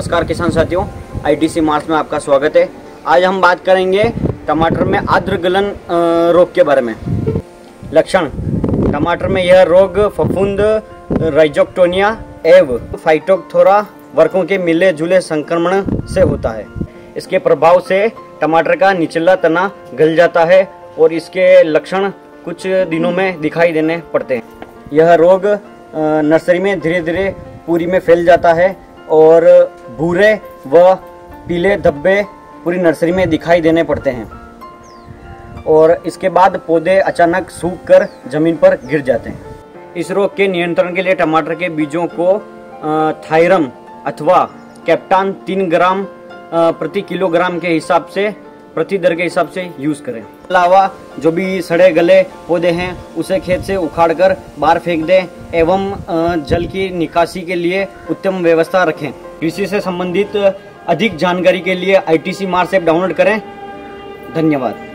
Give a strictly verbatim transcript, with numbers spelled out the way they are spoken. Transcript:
नमस्कार किसान साथियों, आईटीसी मार्स में आपका स्वागत है। आज हम बात करेंगे टमाटर में आद्र गलन रोग के बारे में। लक्षण: टमाटर में यह रोग फफूंद, राइजोक्टोनिया एवं फाइटोप्थोरा वर्गों के मिले जुले संक्रमण से होता है। इसके प्रभाव से टमाटर का निचला तना गल जाता है और इसके लक्षण कुछ दिनों में दिखाई देने पड़ते हैं। यह रोग नर्सरी में धीरे धीरे पूरी में फैल जाता है और भूरे व पीले धब्बे पूरी नर्सरी में दिखाई देने पड़ते हैं और इसके बाद पौधे अचानक सूख कर जमीन पर गिर जाते हैं। इस रोग के नियंत्रण के लिए टमाटर के बीजों को थायरम अथवा कैप्टान तीन ग्राम प्रति किलोग्राम के हिसाब से प्रति दर के हिसाब से यूज करें। अलावा जो भी सड़े गले पौधे हैं उसे खेत से उखाड़कर बाहर फेंक दें एवं जल की निकासी के लिए उत्तम व्यवस्था रखें। कृषि से संबंधित अधिक जानकारी के लिए आईटीसी मार्स ऐप डाउनलोड करें। धन्यवाद।